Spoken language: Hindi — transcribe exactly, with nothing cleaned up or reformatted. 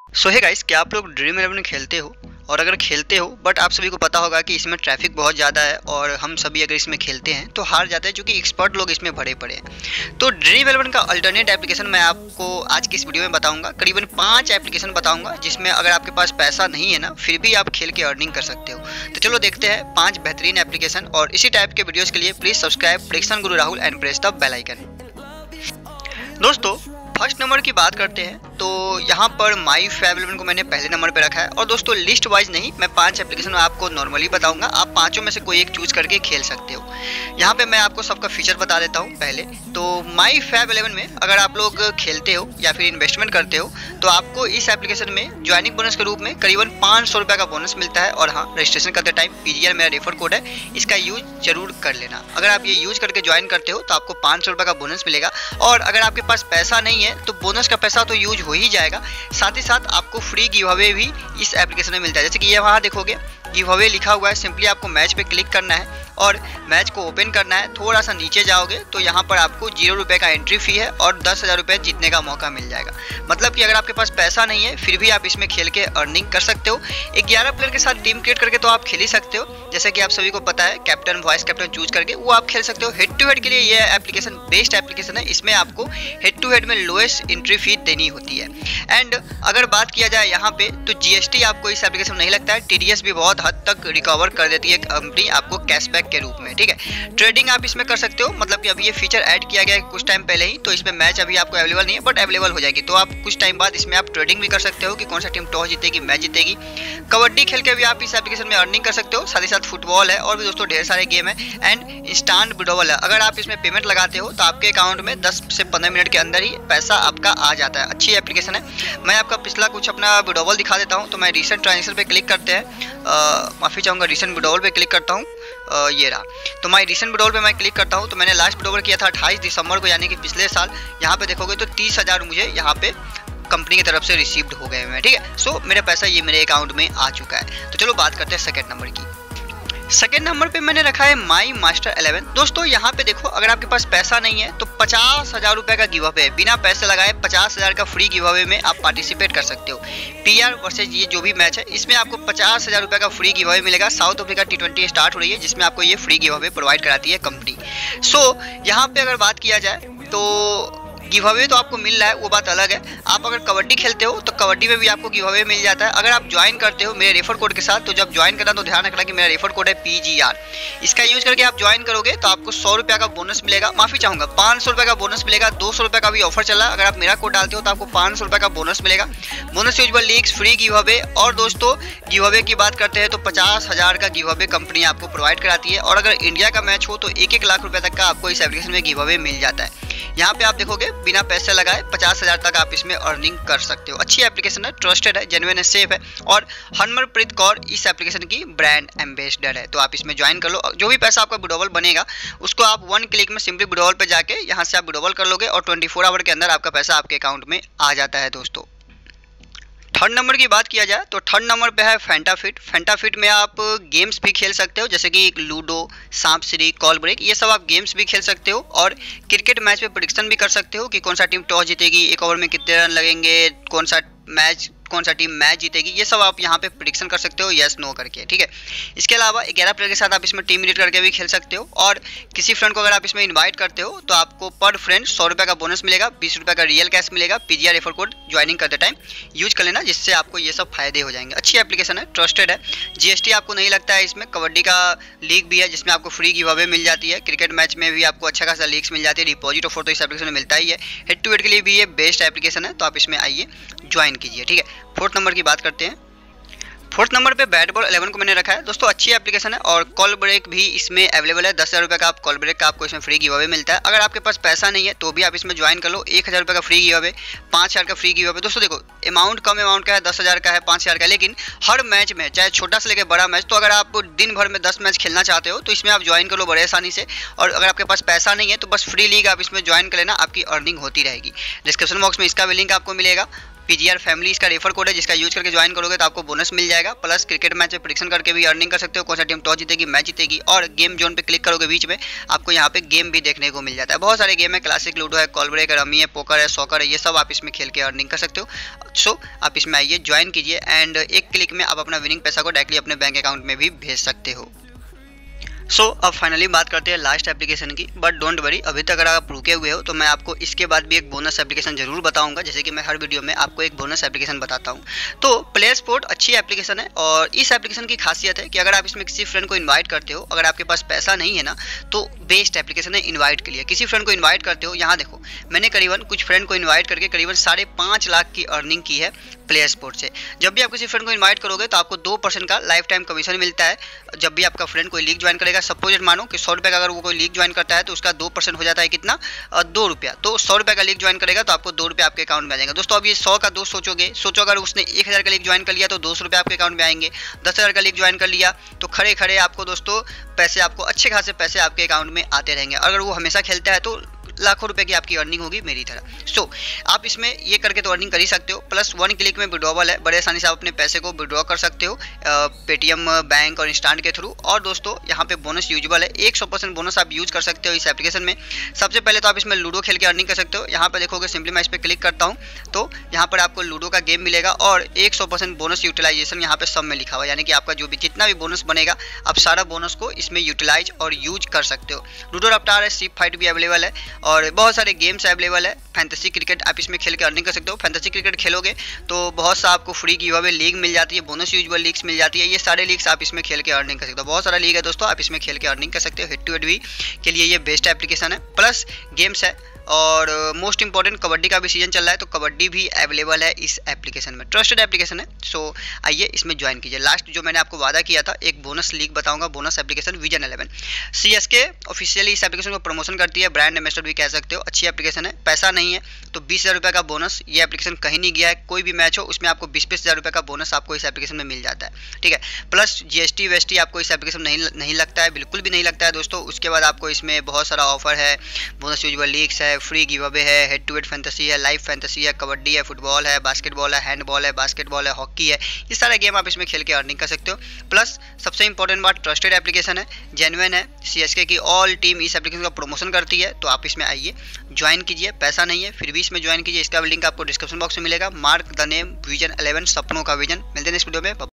सो है गाइस, क्या आप लोग ड्रीम इलेवन खेलते हो? और अगर खेलते हो बट आप सभी को पता होगा कि इसमें ट्रैफिक बहुत ज़्यादा है और हम सभी अगर इसमें खेलते हैं तो हार जाते हैं, क्योंकि एक्सपर्ट लोग इसमें भरे पड़े हैं। तो ड्रीम इलेवन का अल्टरनेट एप्लीकेशन मैं आपको आज की इस वीडियो में बताऊंगा। करीबन पांच एप्लीकेशन बताऊंगा जिसमें अगर आपके पास पैसा नहीं है ना, फिर भी आप खेल के अर्निंग कर सकते हो। तो चलो देखते हैं पाँच बेहतरीन एप्लीकेशन। और इसी टाइप के वीडियोज़ के लिए please subscribe prediction Guru Rahul and press the bell icon. दोस्तों, फर्स्ट नंबर की बात करते हैं तो यहाँ पर माई फाइव इलेवन को मैंने पहले नंबर पे रखा है। और दोस्तों लिस्ट वाइज नहीं, मैं पांच एप्लीकेशन आपको नॉर्मली बताऊंगा, आप पांचों में से कोई एक चूज करके खेल सकते हो। यहाँ पे मैं आपको सबका फीचर बता देता हूँ पहले। तो माई फाइव इलेवन में अगर आप लोग खेलते हो या फिर इन्वेस्टमेंट करते हो तो आपको इस एप्लीकेशन में ज्वाइनिंग बोनस के रूप में करीबन पाँच सौ रुपये का बोनस मिलता है। और हाँ, रजिस्ट्रेशन करते टाइम पी जी आर मेरा रेफर कोड है, इसका यूज जरूर कर लेना। अगर आप ये यूज करके ज्वाइन करते हो तो आपको पाँच सौ रुपये का बोनस मिलेगा। और अगर आपके पास पैसा नहीं है तो बोनस का पैसा तो यूज हो ही जाएगा, साथ ही साथ आपको फ्री गिव अवे भी इस एप्लीकेशन में मिलता है। जैसे कि ये वहाँ देखोगे गिव अवे लिखा हुआ है, सिंपली आपको मैच पे क्लिक करना है और मैच को ओपन करना है। थोड़ा सा नीचे जाओगे तो यहाँ पर आपको जीरो रुपये का एंट्री फी है और दस हज़ार रुपये जीतने का मौका मिल जाएगा। मतलब कि अगर आपके पास पैसा नहीं है फिर भी आप इसमें खेल के अर्निंग कर सकते हो। ग्यारह प्लेयर के साथ टीम क्रिएट करके तो आप खेल ही सकते हो। जैसे कि आप सभी को पता है, कैप्टन वाइस कैप्टन चूज करके वो आप खेल सकते हो। हेड टू हेड के लिए ये एप्लीकेशन बेस्ट एप्लीकेशन है। इसमें आपको हेड टू हेड में लोएस्ट एंट्री फी देनी होती है। एंड अगर बात किया जाए यहाँ पे तो जीएसटी आपको इस एप्लीकेशन में नहीं लगता है। टीडीएस भी बहुत हद तक रिकवर कर देती है कंपनी आपको कैशबैक के रूप में, ठीक है। ट्रेडिंग आप इसमें कर सकते हो, मतलब कि अभी ये फीचर ऐड किया गया है कुछ टाइम पहले ही, तो इसमें मैच अभी आपको अवेलेबल नहीं है बट अवेलेबल हो जाएगी। तो आप कुछ टाइम बाद इसमें आप ट्रेडिंग भी कर सकते हो कि कौन सा टीम टॉस जीतेगी, मैच जीतेगी। कबड्डी खेल के भी आप इस एप्लीकेशन में अर्निंग कर सकते हो। साथ ही साथ फुटबॉल है और भी दोस्तों ढेर सारे गेम है। एंड इंस्टेंट विड्रॉवल है, अगर आप इसमें पेमेंट लगाते हो तो आपके अकाउंट में दस से पंद्रह मिनट के अंदर ही पैसा आपका आ जाता है। अच्छी एप्लीकेशन है। मैं आपका पिछला कुछ अपना विड्रॉवल दिखा देता हूँ। तो मैं रिसेंट ट्रांजेक्शन पे क्लिक करते हैं, माफ़ी चाहूँगा, रिसेंट विड्रॉवल पे क्लिक करता हूँ। Uh, ये रहा। तो मैं रिसेंट विड्रॉवल पे मैं क्लिक करता हूँ। तो मैंने लास्ट विड्रॉवल किया था अट्ठाईस दिसंबर को, यानी कि पिछले साल। यहाँ पे देखोगे तो तीस हज़ार मुझे यहाँ पे कंपनी की तरफ से रिसीव्ड हो गए हैं, ठीक है। सो मेरा पैसा ये मेरे अकाउंट में आ चुका है। तो चलो बात करते हैं सेकेंड नंबर की। सेकेंड नंबर पे मैंने रखा है माई मास्टर इलेवन। दोस्तों यहाँ पे देखो, अगर आपके पास पैसा नहीं है तो पचास हजार रुपए का गिव अवे है। बिना पैसे लगाए पचास हजार का फ्री गिव अवे में आप पार्टिसिपेट कर सकते हो। पीआर वर्सेज ये जो भी मैच है इसमें आपको पचास हजार रुपए का फ्री गिव अवे मिलेगा। South Africa T twenty start हो रही है जिसमें आपको ये फ्री गिव अवे प्रोवाइड कराती है कंपनी। सो यहाँ पे अगर बात किया जाए तो गिव अवे तो आपको मिल रहा है, वो बात अलग है। आप अगर कबड्डी खेलते हो तो कबड्डी में भी आपको गिव अवे मिल जाता है अगर आप ज्वाइन करते हो मेरे रेफर कोड के साथ। तो जब ज्वाइन करना तो ध्यान रखना कि मेरा रेफर कोड है पी जी आर। इसका यूज करके आप ज्वाइन करोगे तो आपको सौ रुपये का बोनस मिलेगा, माफी चाहूंगा पाँच सौ रुपये का बोनस मिलेगा। दो सौ रुपये का भी ऑफर चला, अगर आप मेरा कोड डालते हो तो आपको पाँच सौ रुपये का बोनस मिलेगा। Bonus usual leagues, free give away. और दोस्तों गिव अवे की बात करते हैं तो पचास हजार का गिव अवे कंपनी आपको प्रोवाइड कराती है। और अगर इंडिया का मैच हो तो एक एक लाख रुपये तक का आपको इस एप्लीकेशन में गिव अवे मिल जाता है। यहाँ पे आप देखोगे बिना पैसे लगाए पचास हजार तक आप इसमें अर्निंग कर सकते हो। अच्छी एप्लीकेशन है, ट्रस्टेड है, जेन्युइन है, सेफ है। और हरमनप्रीत कौर इस एप्लीकेशन की ब्रांड एम्बेसडर है। तो आप इसमें ज्वाइन कर लो। जो भी पैसा आपका विड्रॉवल बनेगा उसको आप वन क्लिक में सिंपली विड्रॉवल पे जाके यहाँ से आप विड्रॉवल कर लोगे और ट्वेंटी फोर आवर के अंदर आपका पैसा आपके अकाउंट में आ जाता है। दोस्तों थर्ड नंबर की बात किया जाए तो थर्ड नंबर पे है फैंटाफिट। फैंटाफिट में आप गेम्स भी खेल सकते हो, जैसे कि लूडो, सांप सीढ़ी, कॉल ब्रेक, ये सब आप गेम्स भी खेल सकते हो। और क्रिकेट मैच में प्रेडिक्शन भी कर सकते हो कि कौन सा टीम टॉस जीतेगी, एक ओवर में कितने रन लगेंगे, कौन सा मैच कौन सा टीम मैच जीतेगी, ये सब आप यहाँ पे प्रेडिक्शन कर सकते हो यस नो करके, ठीक है। इसके अलावा ग्यारह प्लेयर के साथ आप इसमें टीम लीड करके भी खेल सकते हो। और किसी फ्रेंड को अगर आप इसमें इनवाइट करते हो तो आपको पर फ्रेंड सौ रुपये का बोनस मिलेगा, बीस रुपये का रियल कैश मिलेगा। पीजीआर रेफर कोड ज्वाइनिंग करते टाइम यूज कर लेना, जिससे आपको ये सब फायदे हो जाएंगे। अच्छी एप्लीकेशन है, ट्रस्टेड है। जीएसटी आपको नहीं लगता है इसमें। कबड्डी का लीग भी है जिसमें आपको फ्री गिव अवे मिल जाती है। क्रिकेट मैच में भी आपको अच्छा खासा लीग्स मिल जाती है। डिपॉजिट ऑफर तो इस एप्लीकेशन में मिलता ही है। हेड टू हेड के लिए भी ये बेस्ट एप्लीकेशन है, तो आप इसमें आइए ज्वाइन कीजिए, ठीक है। फोर्थ नंबर की बात करते हैं। फोर्थ नंबर पे बैट बॉल इलेवन को मैंने रखा है। दोस्तों अच्छी एप्लीकेशन है और कॉल ब्रेक भी इसमें अवेलेबल है। दस हज़ार रुपये का आप कॉल ब्रेक का आपको इसमें फ्री गिव अवे मिलता है। अगर आपके पास पैसा नहीं है तो भी आप इसमें ज्वाइन कर लो। एक हज़ार रुपये का फ्री गिव अवे, पाँच हज़ार का फ्री गिव अवे। दोस्तों देखो अमाउंट कम अमाउंट का है, दस हज़ार का है, पाँच हज़ार का है, लेकिन हर मैच में चाहे छोटा से लेकर बड़ा मैच, तो अगर आप दिन भर में दस मैच खेलना चाहते हो तो इसमें आप ज्वाइन कर लो बड़े आसानी से। और अगर आपके पास पैसा नहीं है तो बस फ्री लीग आप इसमें ज्वाइन कर लेना, आपकी अर्निंग होती रहेगी। डिस्क्रिप्शन बॉक्स में इसका भी लिंक आपको मिलेगा। पीजीआर फैमिली इसका रेफर कोड है, जिसका यूज करके ज्वाइन करोगे तो आपको बोनस मिल जाएगा। प्लस क्रिकेट मैच में प्रेडिक्शन करके भी अर्निंग कर सकते हो, कौन सा टीम टॉस जीतेगी, मैच जीतेगी। और गेम जोन पे क्लिक करोगे बीच में आपको यहाँ पे गेम भी देखने को मिल जाता है। बहुत सारे गेम है, क्लासिक लूडो है, कॉल ब्रेक है, रमी है, पोकर है, सॉकर है, ये सब आप इसमें खेल के अर्निंग कर सकते हो। सो so, आप इसमें आइए, ज्वाइन कीजिए एंड एक क्लिक में आप अपना विनिंग पैसा को डायरेक्टली अपने बैंक अकाउंट में भी भेज सकते हो। सो so, अब फाइनली बात करते हैं लास्ट एप्लीकेशन की। बट डोंट वरी, अभी तक अगर आप रुके हुए हो तो मैं आपको इसके बाद भी एक बोनस एप्लीकेशन जरूर बताऊंगा, जैसे कि मैं हर वीडियो में आपको एक बोनस एप्लीकेशन बताता हूं। तो प्ले स्पोर्ट अच्छी एप्लीकेशन है और इस एप्लीकेशन की खासियत है कि अगर आप इसमें किसी फ्रेंड को इन्वाइट करते हो, अगर आपके पास पैसा नहीं है ना, तो बेस्ट एप्लीकेशन है इन्वाइट के लिए। किसी फ्रेंड को इन्वाइट करते हो, यहाँ देखो मैंने करीबन कुछ फ्रेंड को इन्वाइट करके करीबन साढ़े पाँच लाख की अर्निंग की है प्ले स्पोर्ट से। जब भी आप किसी फ्रेंड को इन्वाइट करोगे तो आपको दो परसेंट का लाइफ टाइम कमीशन मिलता है। जब भी आपका फ्रेंड कोई लीग ज्वाइन करेगा, सपोज मानो कि सौ रुपये का अगर वो कोई लीग ज्वाइन करता है तो उसका दो परसेंट हो जाता है कितना, दो रुपया। तो सौ रुपये का लीग ज्वाइन करेगा तो आपको दो रुपये आपके अकाउंट में आ जाएंगे। दोस्तों अब ये सौ का दो सोचोगे, सोचो अगर उसने एक हज़ार का लीग ज्वाइन कर लिया तो दो सौ रुपये आपके अकाउंट में आएंगे। दस हज़ार का लीग ज्वाइन कर लिया तो खड़े खड़े आपको दोस्तों पैसे, आपको अच्छे खासे पैसे आपके अकाउंट में आते रहेंगे। अगर वो हमेशा खेलता है तो लाखों रुपए की आपकी अर्निंग होगी मेरी तरह। सो so, आप इसमें ये करके तो अर्निंग कर ही सकते हो। प्लस वन क्लिक में विड्रॉवल है, बड़े आसानी से आप अपने पैसे को विड्रॉ कर सकते हो पेटीएम, बैंक और इंस्टांट के थ्रू। और दोस्तों यहाँ पे बोनस यूजुअल है, एक सौ परसेंट बोनस आप यूज कर सकते हो इस एप्लीकेशन में। सबसे पहले तो आप इसमें लूडो खेल के अर्निंग कर सकते हो। यहाँ पर देखोगे सिंपली मैं इस पर क्लिक करता हूँ तो यहाँ पर आपको लूडो का गेम मिलेगा और एक सौ परसेंट बोनस यूटिलाइजेशन यहाँ पे सब में लिखा हुआ है, यानी कि आपका जो भी जितना भी बोनस बनेगा आप सारा बोनस को इसमें यूटिलाइज और यूज कर सकते हो। लूडो रफ्तार है, शिप फाइट भी अवेलेबल है और बहुत सारे गेम्स अवेलेबल है। फैंटेसी क्रिकेट आप इसमें खेल के अर्निंग कर सकते हो। फैंटेसी क्रिकेट खेलोगे तो बहुत सा आपको फ्री की हुई लीग मिल जाती है, बोनस यूजुअल लीग्स मिल जाती है। ये सारे लीग्स आप इसमें खेल के अर्निंग कर सकते हो। बहुत सारा लीग है दोस्तों, आप इसमें खेल के अर्निंग कर सकते हो। हेड टू हेड भी के लिए ये बेस्ट एप्लीकेशन है। प्लस गेम्स है और मोस्ट इंपॉर्टेंट कबड्डी का भी सीजन चल रहा है तो कबड्डी भी अवेलेबल है इस एप्लीकेशन में। ट्रस्टेड एप्लीकेशन है। सो आइए इसमें ज्वाइन कीजिए। लास्ट जो मैंने आपको वादा किया था एक बोनस लीग बताऊंगा, bonus application Vision Eleven. CSK officially इस एप्लीकेशन को प्रमोशन करती है, ब्रांड एम्बेसडर भी कह सकते हो। अच्छी एप्लीकेशन है, पैसा नहीं है तो बीस हज़ार रुपये का बोनस, ये एप्लीकेशन कहीं नहीं गया है। कोई भी मैच हो उसमें आपको बीस बीस हज़ार रुपये का बोनस आपको इस एप्लीकेशन में मिल जाता है, ठीक है। प्लस जीएसटी वेस्टी आपको इस एप्लीकेशन में नहीं नहीं लगता है, बिल्कुल भी नहीं लगता है दोस्तों। उसके बाद आपको इसमें बहुत सारा ऑफर है, बोनस यूजुअल लीग्स है, फ्री गिव अवे है, हेड टू हेड फैंटेसी है, लाइव फैंटेसी है, कबड्डी है, फुटबॉल है, बास्केटबॉल है, हैंडबॉल है, बास्केटबॉल है, हॉकी है। ये सारे गेम आप इसमें खेल के अर्निंग कर सकते हो। प्लस सबसे इंपॉर्टेंट बात, ट्रस्टेड एप्लीकेशन है, जेन्युइन है। सीएसके की ऑल टीम इस एप्लीकेशन का प्रमोशन करती है तो आप इसमें आइए ज्वाइन कीजिए। पैसा नहीं है फिर भी इसमें ज्वाइन कीजिए। इसका लिंक आपको डिस्क्रिप्शन बॉक्स में मिलेगा। Mark the name Vision Eleven, सपनों का विजन। मिलते हैं इस वीडियो में।